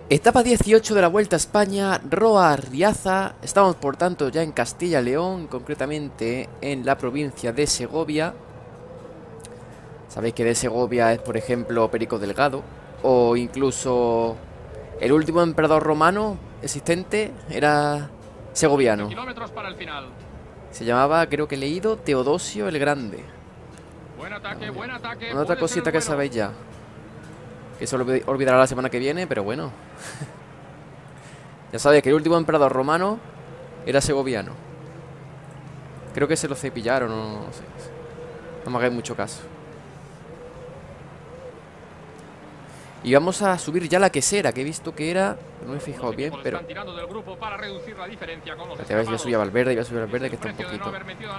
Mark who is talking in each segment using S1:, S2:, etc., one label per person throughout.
S1: Etapa 18 de la Vuelta a España, Roa Riaza. Estamos por tanto ya en Castilla y León, concretamente en la provincia de Segovia. Sabéis que de Segovia es, por ejemplo, Perico Delgado, o incluso el último emperador romano existente era segoviano. Se llamaba, creo que he leído, Teodosio el Grande.
S2: Buen ataque, buen ataque.
S1: Una otra cosita que sabéis ya, que se olvidará la semana que viene, pero bueno. Ya sabéis que el último emperador romano era segoviano. Creo que se lo cepillaron, no sé. No me hagáis mucho caso. Y vamos a subir ya la quesera, que he visto que era... No me he fijado bien, pero... Espérate, a ver si voy a subir a Valverde, que está un poquito...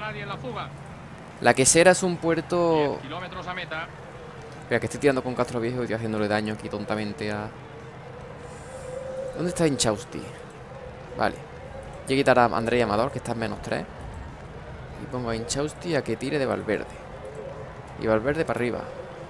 S1: La quesera es un puerto... Espera, que estoy tirando con Castro Viejo y estoy haciéndole daño aquí tontamente a... ¿Dónde está Inchausti? Vale. Voy a quitar a André Amador, que está en -3. Y pongo a Inchausti a que tire de Valverde. Y Valverde para arriba.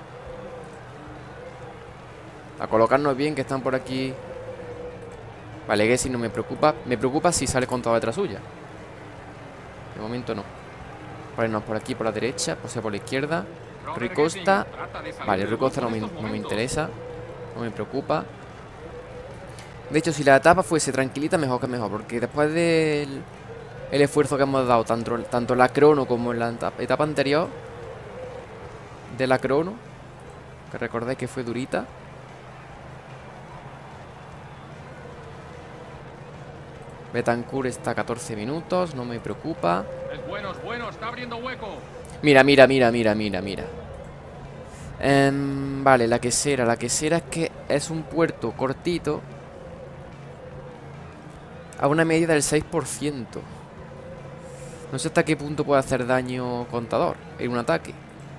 S1: A colocarnos bien, que están por aquí. Vale, que si no me preocupa. Me preocupa si sale contado detrás suya. De momento no. Ponernos por aquí, por la derecha, o sea, por la izquierda. Rui Costa. Vale, Rui Costa no me interesa. No me preocupa. De hecho, si la etapa fuese tranquilita, mejor que mejor. Porque después del esfuerzo que hemos dado, tanto en la crono como en la etapa anterior de la crono, que recordéis que fue durita. Betancourt está a 14 minutos, no me preocupa.
S2: Es bueno, está abriendo hueco.
S1: Mira. Vale, la quesera es que es un puerto cortito a una media del 6%. No sé hasta qué punto puede hacer daño contador en un ataque.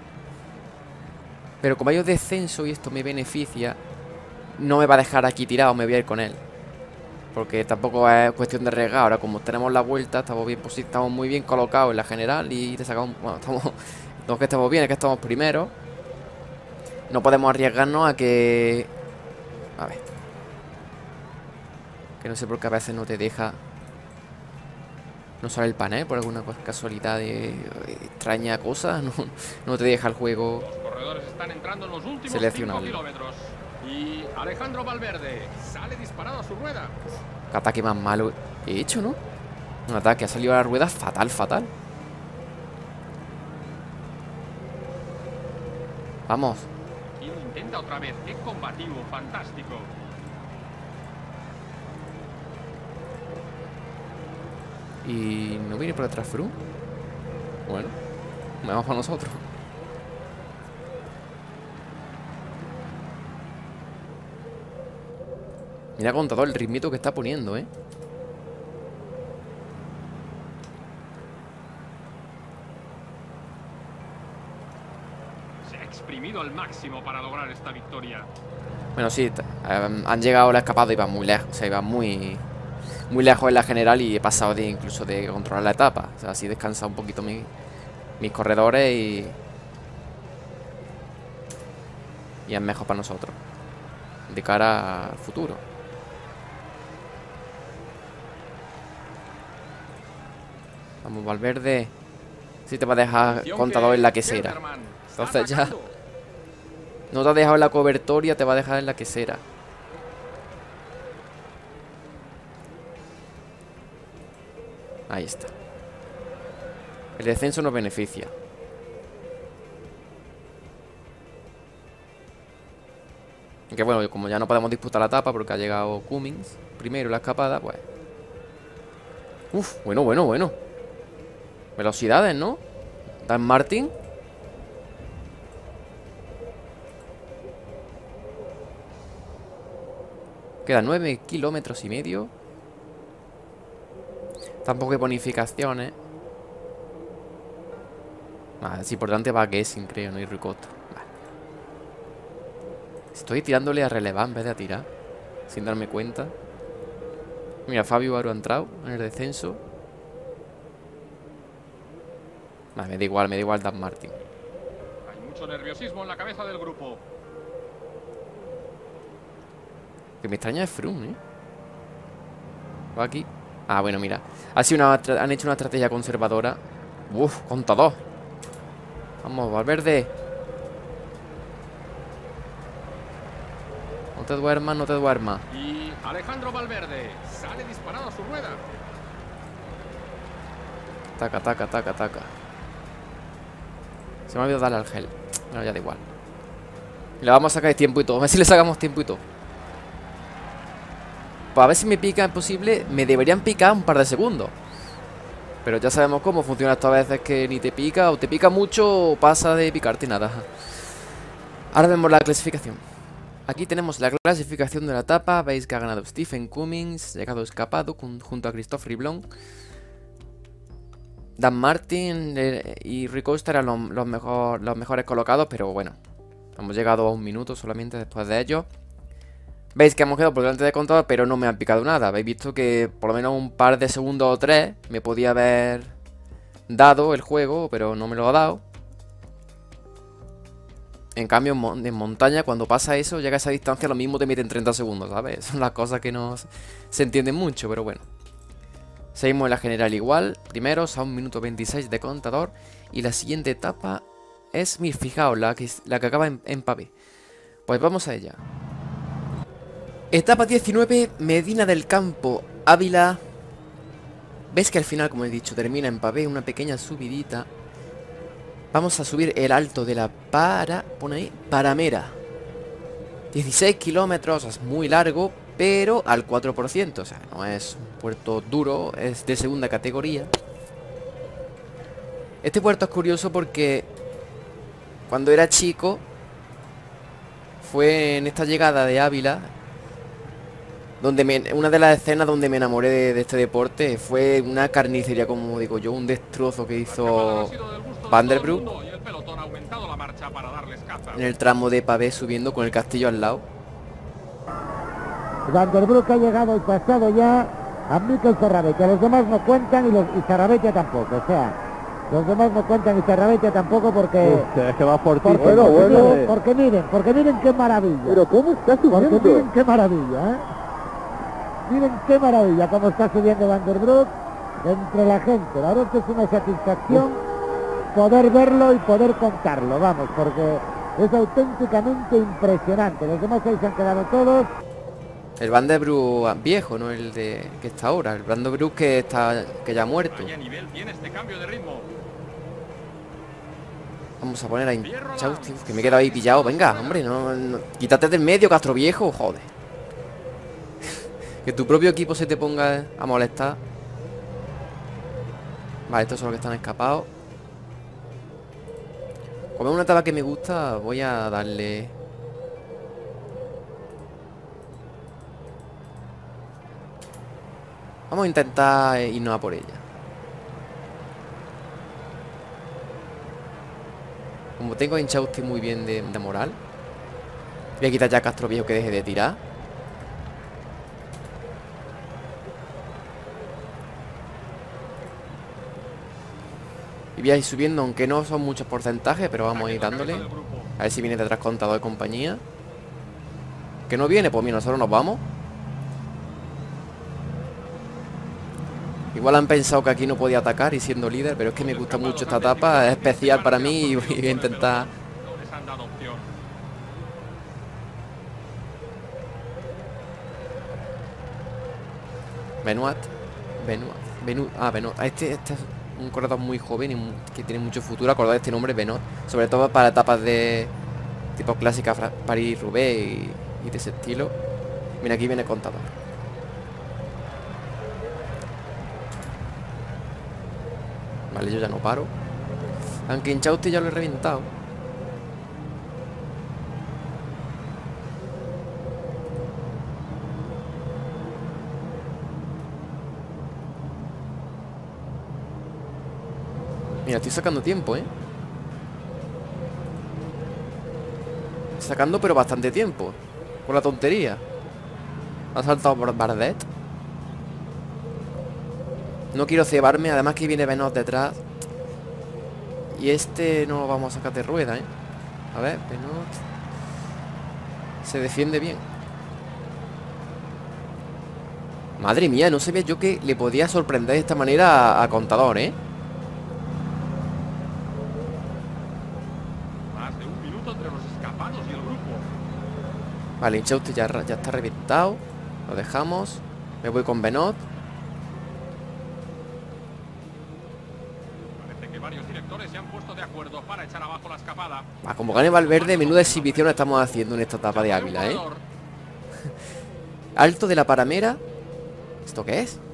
S1: Pero como hay un descenso y esto me beneficia, no me va a dejar aquí tirado, me voy a ir con él. Porque tampoco es cuestión de arriesgar. Ahora como tenemos la vuelta, estamos muy bien colocados en la general y te sacamos... Bueno, no es que estemos bien, es que estamos primeros. No podemos arriesgarnos a que... A ver. Que no sé por qué a veces no te deja... No sale el panel por alguna casualidad de extraña cosa. No te deja el juego.
S2: Los corredores están entrando en los últimos 5
S1: seleccionado.
S2: kilómetros. Y Alejandro Valverde sale disparado a su rueda.
S1: Qué ataque más malo he hecho, ¿no? Un ataque ha salido a la rueda fatal. Vamos.
S2: Y lo intenta otra vez. Qué combativo, fantástico.
S1: Y no viene por detrás Froome. Bueno, vamos para nosotros. Mira con todo el ritmito que está poniendo, ¿eh?
S2: Se ha exprimido al máximo para lograr esta victoria.
S1: Bueno, sí, han llegado a la escapada y iban muy lejos. O sea, iban muy lejos en la general y he pasado incluso de controlar la etapa. O sea, así descansa un poquito mis corredores y es mejor para nosotros de cara al futuro. Vamos, Valverde. Si te va a dejar contador en la quesera. Entonces ya no te ha dejado en la cobertoria, te va a dejar en la quesera. Ahí está. El descenso nos beneficia. Que bueno, como ya no podemos disputar la etapa porque ha llegado Cummings primero la escapada, pues... Uf, bueno. Velocidades, ¿no? Dan Martin. Quedan 9 kilómetros y medio. Tampoco hay bonificaciones. Si por delante va Gessing, creo, no hay Rui Costa. Vale. Estoy tirándole a relevar en vez de a tirar, sin darme cuenta. Mira, Fabio Aru ha entrado en el descenso. Me da igual Dan Martin.
S2: Hay mucho nerviosismo en la cabeza del grupo.
S1: Que me extraña es Froome, ¿eh? Va aquí. Ah, bueno, mira. Han hecho una estrategia conservadora. Uf, contador. Vamos, Valverde. No te duermas, no te duermas.
S2: Y Alejandro Valverde sale disparado a su rueda.
S1: Taca, taca, taca, taca. Se me ha olvidado darle al gel. Bueno, ya da igual. Le vamos a sacar tiempo y todo. A ver si le sacamos tiempo y todo. Pues a ver si me pica imposible. Me deberían picar un par de segundos. Pero ya sabemos cómo funciona esto a veces, que ni te pica o te pica mucho o pasa de picarte nada. Ahora vemos la clasificación. Aquí tenemos la clasificación de la etapa. Veis que ha ganado Stephen Cummings, llegado escapado junto a Christopher Blon. Dan Martin y Rui Costa eran los mejores colocados, pero bueno, hemos llegado a 1 minuto solamente después de ellos. Veis que hemos quedado por delante de contador, pero no me han picado nada. Habéis visto que por lo menos un par de segundos o 3 me podía haber dado el juego, pero no me lo ha dado. En cambio, en montaña, cuando pasa eso, llega a esa distancia, lo mismo te meten 30 segundos, ¿sabes? Son las cosas que no se entienden mucho, pero bueno. Seguimos en la general igual, primeros a 1 minuto 26 de contador. Y la siguiente etapa es, mira, fijaos, la que acaba en pavé. Pues vamos a ella. Etapa 19, Medina del Campo, Ávila. ¿Ves que al final, como he dicho, termina en pavé, una pequeña subidita? Vamos a subir el alto de la pone ahí, Paramera. 16 kilómetros, es muy largo, pero al 4%, o sea, no es un puerto duro, es de segunda categoría. Este puerto es curioso porque cuando era chico fue en esta llegada de Ávila donde una de las escenas donde me enamoré de este deporte. Fue una carnicería, como digo yo, un destrozo que hizo Van der Broek en el tramo de pavé subiendo con el castillo al lado.
S3: Van der Broek ha llegado y pasado ya a Mikel Sarrabetia. Los demás no cuentan y Sarrabetia tampoco. O sea, los demás no cuentan y Sarrabetia tampoco porque...
S4: es que va fortísimo.
S3: Porque miren qué maravilla.
S4: Pero ¿cómo está subiendo?
S3: Porque miren qué maravilla, ¿eh? Miren qué maravilla cómo está subiendo Van der Broek entre la gente. La verdad es que es una satisfacción poder verlo y poder contarlo, vamos, porque es auténticamente impresionante. Los demás ahí se han quedado todos.
S1: El Van der Broek viejo, no el de que está ahora. El Van der Broek que ya ha muerto. Vamos a poner a Inchausti, que me he quedado ahí pillado. Venga, hombre, no, quítate del medio, Castro Viejo, joder. Que tu propio equipo se te ponga a molestar. Vale, estos son los que están escapados. Como es una etapa que me gusta, voy a darle... Vamos a intentar irnos a por ella. Como tengo a Inchausti muy bien de moral, voy a quitar ya a Castro Viejo que deje de tirar. Y voy a ir subiendo, aunque no son muchos porcentajes, pero vamos a ir dándole. A ver si viene detrás contador de compañía. Que no viene, pues mira, nosotros nos vamos. Igual han pensado que aquí no podía atacar y siendo líder, pero es que me gusta mucho esta etapa, es especial para mí y voy a intentar... Benoit. Este es un corredor muy joven y que tiene mucho futuro. Acordad este nombre, Benoit. Sobre todo para etapas de tipo clásica, París-Roubaix y de ese estilo. Mira, aquí viene el contador. Vale, yo ya no paro. Aunque Inchausti ya lo he reventado. Mira, estoy sacando tiempo, ¿eh? Sacando pero bastante tiempo. Por la tontería. Ha saltado por Bardet. No quiero cebarme, además que viene Benoit detrás. Y este no lo vamos a sacar de rueda, ¿eh? A ver, Benoit se defiende bien. Madre mía, no sabía yo que le podía sorprender de esta manera a Contador, ¿eh?
S2: Más de un minuto entre los escapados y el grupo.
S1: Vale, Inchausti ya está reventado. Lo dejamos. Me voy con Benoit.
S2: Parece que varios directores se han puesto de acuerdo para echar abajo la escapada.
S1: Como gane Valverde, menuda exhibición estamos haciendo en esta etapa de Ávila, ¿eh? Alto de la Paramera. ¿Esto qué es?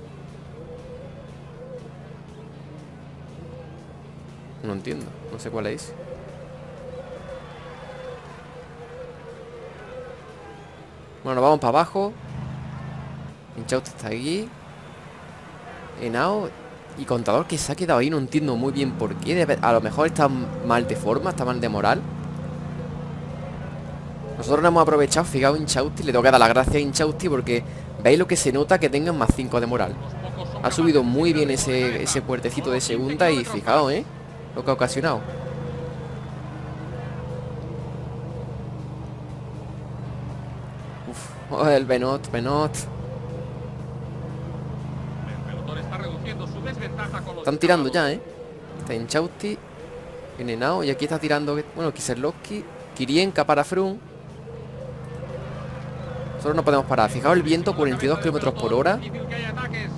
S1: No entiendo, no sé cuál es. Bueno, vamos para abajo. Inchausti está aquí. Henao y Contador que se ha quedado ahí. No entiendo muy bien por qué. A lo mejor está mal de forma, está mal de moral. Nosotros no hemos aprovechado. Fijaos, Inchausti, le tengo que dar las gracias a Inchausti porque veis lo que se nota que tengan más 5 de moral. Ha subido muy bien ese puertecito de segunda y fijaos, lo que ha ocasionado. Uf, oh, el Benoit.
S2: El pelotón está reduciendo su desventaja con los
S1: Están tirando
S2: escapados.
S1: ya, Está Inchausti, viene Henao y aquí está tirando, bueno, Kieselowski, Kirienka para Froome. Nosotros no podemos parar. Fijaos el viento, 42 km por hora.
S2: Difícil que haya ataques.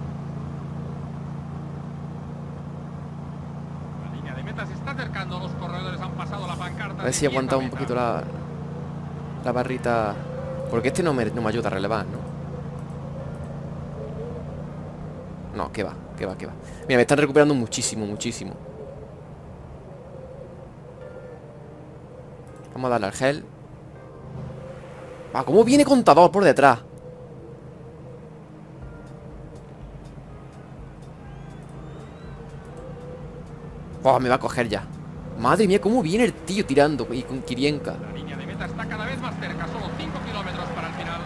S2: La línea de meta se está acercando. Los corredores han pasado la pancarta.
S1: A ver si
S2: de
S1: aguanta un
S2: meta.
S1: poquito la barrita. Porque este no me ayuda a relevar, ¿no? No, que va. Mira, me están recuperando muchísimo. Vamos a darle al gel. ¿Cómo viene Contador por detrás? Me va a coger ya. Madre mía, cómo viene el tío tirando. Y con Kirienka.
S2: La línea de meta está cada vez más cerca. Solo 5 kilómetros para el final.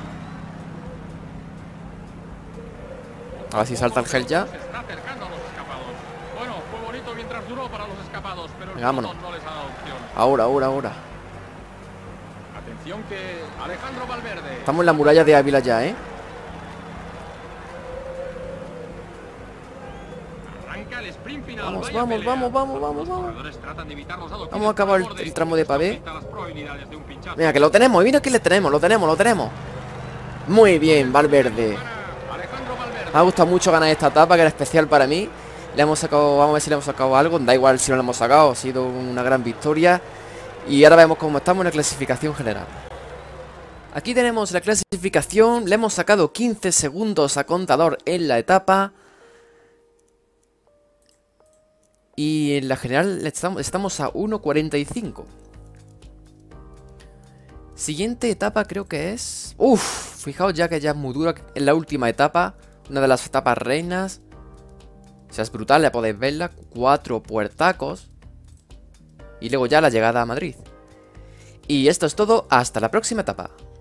S1: A ver si salta el gel ya.
S2: Se está acercando a los escapados. Bueno, fue bonito mientras duró para los escapados, pero el
S1: Venga, vámonos.
S2: pelotón no les ha dado opción.
S1: Ahora.
S2: Atención que Alejandro Valverde.
S1: Estamos en la muralla de Ávila ya,
S2: Arranca el sprint final.
S1: Vamos,
S2: Vaya
S1: vamos,
S2: pelea.
S1: vamos.
S2: Los corredores tratan de evitar los adoquines
S1: Vamos a acabar
S2: por borde.
S1: el tramo de pavé.
S2: Aumenta las probabilidades de un pinchazo.
S1: Mira, que lo tenemos. Mira que lo tenemos. Muy bien, Valverde.
S2: Alejandro Valverde.
S1: Me ha gustado mucho ganar esta etapa, que era especial para mí. Le hemos sacado, vamos a ver si le hemos sacado algo. Da igual si no lo hemos sacado, ha sido una gran victoria. Y ahora vemos cómo estamos en la clasificación general. Aquí tenemos la clasificación. Le hemos sacado 15 segundos a Contador en la etapa. Y en la general estamos a 1.45. Siguiente etapa creo que es... Fijaos ya que ya es muy dura en la última etapa. Una de las etapas reinas. O sea, es brutal, ya podéis verla. 4 puertacos. Y luego ya la llegada a Madrid. Y esto es todo, hasta la próxima etapa.